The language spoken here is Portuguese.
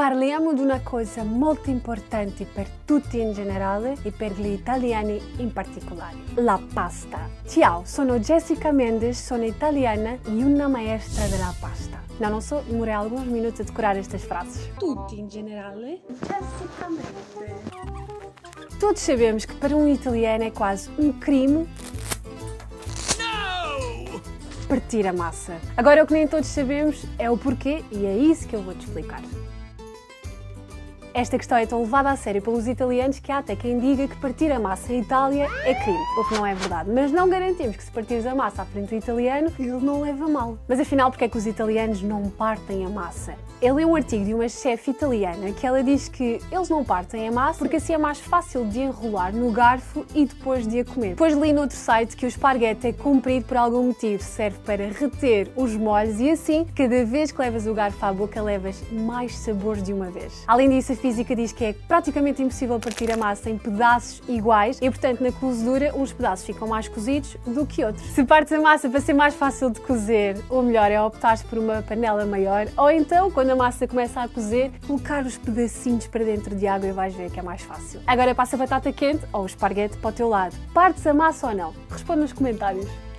Parliamo di una cosa molto importante per tutti in generale e per gli italiani in particolare, la pasta. Ciao, sono Jessica Mendes, sono italiana e una maestra della pasta. Não sou, demorei alguns minutos a decorar estas frases. Tutti in generale, Jessica Mendes. Todos sabemos que para um italiano é quase um crime partir a massa. Agora o que nem todos sabemos é o porquê e é isso que eu vou te explicar. Esta questão é tão levada a sério pelos italianos que há até quem diga que partir a massa em Itália é crime, o que não é verdade. Mas não garantimos que se partires a massa à frente do italiano, ele não leva mal. Mas afinal, porque é que os italianos não partem a massa? Eu li um artigo de uma chefe italiana que ela diz que eles não partem a massa porque assim é mais fácil de enrolar no garfo e depois de a comer. Depois li no outro site que o esparguete é comprido por algum motivo, serve para reter os molhos e assim, cada vez que levas o garfo à boca, levas mais sabores de uma vez. Além disso, a física diz que é praticamente impossível partir a massa em pedaços iguais e, portanto, na cozedura, uns pedaços ficam mais cozidos do que outros. Se partes a massa para ser mais fácil de cozer, o melhor é optar por uma panela maior ou então, quando a massa começa a cozer, colocar os pedacinhos para dentro de água e vais ver que é mais fácil. Agora passa a batata quente ou o esparguete para o teu lado. Partes a massa ou não? Responde nos comentários.